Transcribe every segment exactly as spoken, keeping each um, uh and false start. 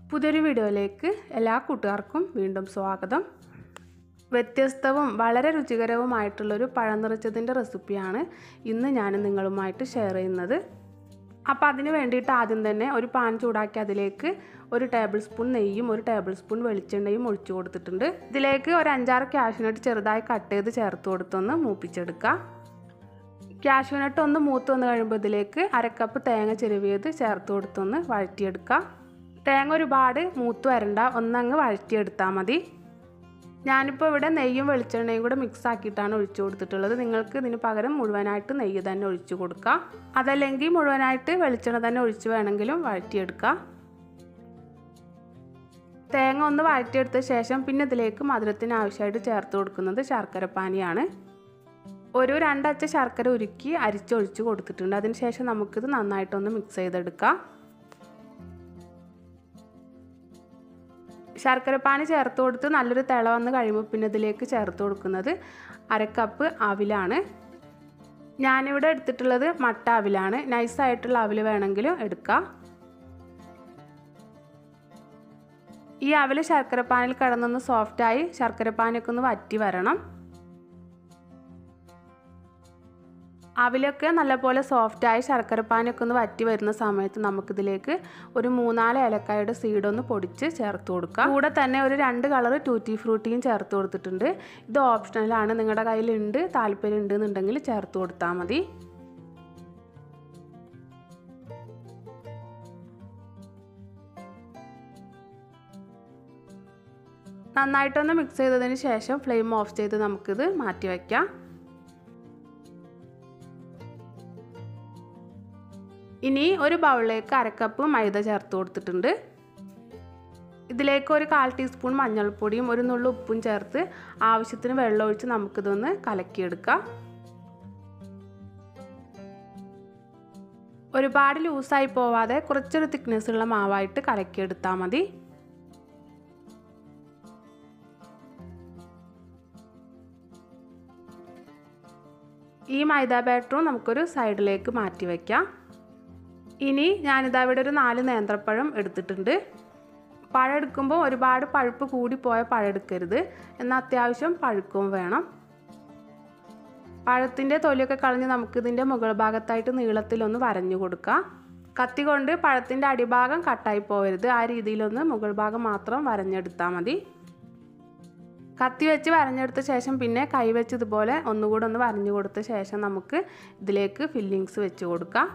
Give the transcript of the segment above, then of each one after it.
പുതിയൊരു വീഡിയോയിലേക്ക് എല്ലാ കൂട്ടുകാർക്കും വീണ്ടും സ്വാഗതം. വ്യത്യസ്തവും വളരെ രുചികരവുമായിട്ടുള്ളൊരു പഴം നിറച്ചതിൻ്റെ റെസിപ്പിയാണ് ഇന്ന് ഞാൻ നിങ്ങളുമായിട്ട് ഷെയർ ചെയ്യുന്നത്. അപ്പോൾ അതിന് വേണ്ടിയിട്ട് ആദ്യം തന്നെ ഒരു പാൻ ചൂടാക്കി അതിലേക്ക് ഒരു ടേബിൾ സ്പൂൺ നെയ്യും ഒരു ടേബിൾ സ്പൂൺ വെളിച്ചെണ്ണയും ഒഴിച്ചു കൊടുത്തിട്ടുണ്ട്. ഇതിലേക്ക് ഒരു അഞ്ചാറ് കാഷ്യൂനട്ട് ചെറുതായി കട്ട് ചെയ്ത് ചേർത്ത് കൊടുത്തൊന്ന് മൂപ്പിച്ചെടുക്കുക. കാഷ്യൂനട്ട് ഒന്ന് മൂത്ത് വന്ന് കഴിയുമ്പോൾ ഇതിലേക്ക് അരക്കപ്പ് തേങ്ങ ചിരവിയത് ചേർത്ത് കൊടുത്തൊന്ന് വഴറ്റിയെടുക്കുക. തേങ്ങ ഒരുപാട് മൂത്ത് വരണ്ട, ഒന്നങ്ങ് വഴറ്റിയെടുത്താൽ മതി. ഞാനിപ്പോൾ ഇവിടെ നെയ്യും വെളിച്ചെണ്ണയും കൂടെ മിക്സ് ആക്കിയിട്ടാണ് ഒഴിച്ചു കൊടുത്തിട്ടുള്ളത്. നിങ്ങൾക്ക് ഇതിന് പകരം മുഴുവനായിട്ട് നെയ്യ് തന്നെ ഒഴിച്ചു കൊടുക്കുക, അതല്ലെങ്കിൽ മുഴുവനായിട്ട് വെളിച്ചെണ്ണ തന്നെ ഒഴിച്ച് വേണമെങ്കിലും വഴറ്റിയെടുക്കുക. തേങ്ങ ഒന്ന് വഴറ്റിയെടുത്ത ശേഷം പിന്നെ ഇതിലേക്ക് മധുരത്തിന് ആവശ്യമായിട്ട് ചേർത്ത് കൊടുക്കുന്നത് ശർക്കരപ്പാനിയാണ്. ഒരു രണ്ടച്ച ശർക്കര ഉരുക്കി അരിച്ചൊഴിച്ച് കൊടുത്തിട്ടുണ്ട്. അതിന് ശേഷം നമുക്കിത് നന്നായിട്ടൊന്ന് മിക്സ് ചെയ്തെടുക്കാം. ശർക്കരപ്പാനി ചേർത്ത് കൊടുത്ത് നല്ലൊരു തിള വന്ന് കഴിയുമ്പോൾ പിന്നെ ഇതിലേക്ക് ചേർത്ത് കൊടുക്കുന്നത് അരക്കപ്പ് അവിലാണ്. ഞാനിവിടെ എടുത്തിട്ടുള്ളത് മട്ട അവിലാണ്. നൈസായിട്ടുള്ള അവിൽ വേണമെങ്കിലും എടുക്കാം. ഈ അവിൽ ശർക്കരപ്പാനിൽ കിടന്നൊന്ന് സോഫ്റ്റായി ശർക്കരപ്പാനിയൊക്കെ ഒന്ന് വറ്റി വരണം. അവിലൊക്കെ നല്ലപോലെ സോഫ്റ്റായി ശർക്കരപ്പാനിയൊക്കെ ഒന്ന് വറ്റി വരുന്ന സമയത്ത് നമുക്കിതിലേക്ക് ഒരു മൂന്നാല് ഏലക്കായുടെ സീഡൊന്ന് പൊടിച്ച് ചേർത്ത് കൊടുക്കാം. കൂടെ തന്നെ ഒരു രണ്ട് കളർ ടൂറ്റി ഫ്രൂട്ടിയും ചേർത്ത് കൊടുത്തിട്ടുണ്ട്. ഇത് ഓപ്ഷണലാണ്, നിങ്ങളുടെ കയ്യിലുണ്ട് താല്പര്യം ഉണ്ട് എന്നുണ്ടെങ്കിൽ ചേർത്ത് കൊടുത്താൽ മതി. നന്നായിട്ടൊന്ന് മിക്സ് ചെയ്തതിന് ശേഷം ഫ്ലെയിം ഓഫ് ചെയ്ത് നമുക്കിത് മാറ്റി വയ്ക്കാം. ഇനി ഒരു ബൗളിലേക്ക് അരക്കപ്പ് മൈദ ചേർത്ത് കൊടുത്തിട്ടുണ്ട്. ഇതിലേക്ക് ഒരു കാൽ ടീസ്പൂൺ മഞ്ഞൾപ്പൊടിയും ഒരു നുള്ളു ഉപ്പും ചേർത്ത് ആവശ്യത്തിന് വെള്ളം ഒഴിച്ച് നമുക്കിതൊന്ന് കലക്കിയെടുക്കാം. ഒരുപാട് ലൂസായി പോവാതെ കുറച്ചൊരു തിക്നെസ് ഉള്ള മാവായിട്ട് കലക്കിയെടുത്താൽ മതി. ഈ മൈദ ബാറ്ററും നമുക്കൊരു സൈഡിലേക്ക് മാറ്റി വയ്ക്കാം. ഇനി ഞാനിതാ ഇവിടെ ഒരു നാല് നേന്ത്രപ്പഴം എടുത്തിട്ടുണ്ട്. പഴം എടുക്കുമ്പോൾ ഒരുപാട് പഴുപ്പ് കൂടിപ്പോയ പഴം എടുക്കരുത്, എന്നാൽ അത്യാവശ്യം പഴുക്കവും വേണം. പഴത്തിൻ്റെ തൊലിയൊക്കെ കളഞ്ഞ് നമുക്കിതിൻ്റെ മുകൾ ഭാഗത്തായിട്ട് നീളത്തിലൊന്ന് വരഞ്ഞു കൊടുക്കാം. കത്തി കൊണ്ട് പഴത്തിൻ്റെ അടിഭാഗം കട്ടായി പോകരുത്, ആ രീതിയിലൊന്ന് മുകൾ ഭാഗം മാത്രം വരഞ്ഞെടുത്താൽ മതി. കത്തി വെച്ച് വരഞ്ഞെടുത്ത ശേഷം പിന്നെ കൈ വെച്ച് ഇതുപോലെ ഒന്നുകൂടെ ഒന്ന് വരഞ്ഞു കൊടുത്ത ശേഷം നമുക്ക് ഇതിലേക്ക് ഫില്ലിങ്സ് വെച്ച് കൊടുക്കാം.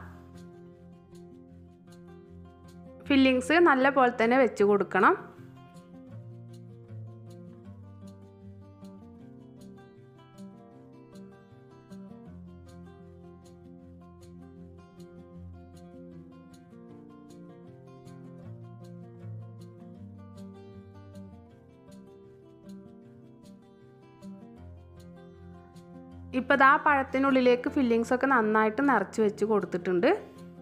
ഫില്ലിങ്സ് നല്ല പോലെ തന്നെ വെച്ച് കൊടുക്കണം. ഇപ്പോൾ ദാ പഴത്തിനുള്ളിലേക്ക് ഫില്ലിങ്സ് ഒക്കെ നന്നായിട്ട് നിറച്ച് വെച്ച് കൊടുത്തിട്ടുണ്ട്.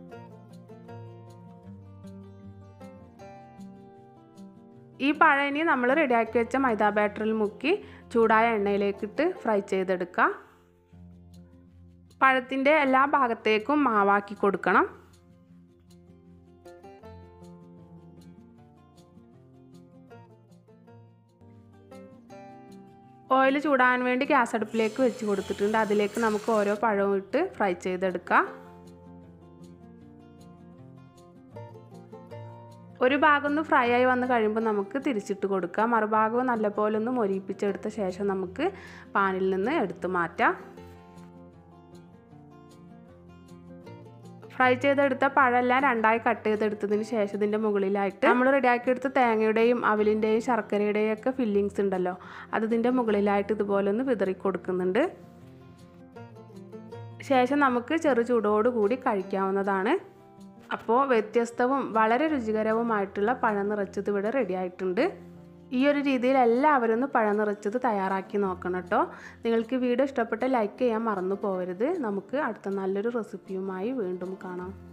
ഈ പഴം ഇനി നമ്മൾ റെഡിയാക്കി വെച്ച മൈദ ബാറ്ററിൽ മുക്കി ചൂടായ എണ്ണയിലേക്കിട്ട് ഫ്രൈ ചെയ്തെടുക്കാം. പഴത്തിൻ്റെ എല്ലാ ഭാഗത്തേക്കും മാവാക്കി കൊടുക്കണം. ഓയിൽ ചൂടാൻ വേണ്ടി ഗ്യാസ് അടുപ്പിലേക്ക് വെച്ച് കൊടുത്തിട്ടുണ്ട്. അതിലേക്ക് നമുക്ക് ഓരോ പഴവും ഇട്ട് ഫ്രൈ ചെയ്തെടുക്കാം. ഒരു ഭാഗം ഒന്ന് ഫ്രൈ ആയി വന്ന് കഴിയുമ്പോൾ നമുക്ക് തിരിച്ചിട്ട് കൊടുക്കാം. മറുഭാഗവും നല്ലപോലെ ഒന്ന് മൊരിയിപ്പിച്ചെടുത്ത ശേഷം നമുക്ക് പാനിൽ നിന്ന് എടുത്ത് മാറ്റാം. ഫ്രൈ ചെയ്തെടുത്ത പഴമെല്ലാം രണ്ടായി കട്ട് ചെയ്തെടുത്തതിന് ശേഷം ഇതിൻ്റെ മുകളിലായിട്ട് നമ്മൾ റെഡിയാക്കിയെടുത്ത തേങ്ങയുടെയും അവിലിൻ്റെയും ശർക്കരയുടെയും ഒക്കെ ഫില്ലിങ്സ് ഉണ്ടല്ലോ, അത് ഇതിൻ്റെ മുകളിലായിട്ട് ഇതുപോലെ ഒന്ന് വിതറി കൊടുക്കുന്നുണ്ട്. ശേഷം നമുക്ക് ചെറു ചൂടോടുകൂടി കഴിക്കാവുന്നതാണ്. അപ്പോൾ വ്യത്യസ്തവും വളരെ രുചികരവുമായിട്ടുള്ള പഴം നിറച്ചത് ഇവിടെ റെഡി ആയിട്ടുണ്ട്. ഈ ഒരു രീതിയിൽ എല്ലാവരും ഒന്ന് പഴം നിറച്ചത് തയ്യാറാക്കി നോക്കണം കേട്ടോ. നിങ്ങൾക്ക് വീഡിയോ ഇഷ്ടപ്പെട്ട ലൈക്ക് ചെയ്യാൻ മറന്നു പോകരുത്. നമുക്ക് അടുത്ത നല്ലൊരു റെസിപ്പിയുമായി വീണ്ടും കാണാം.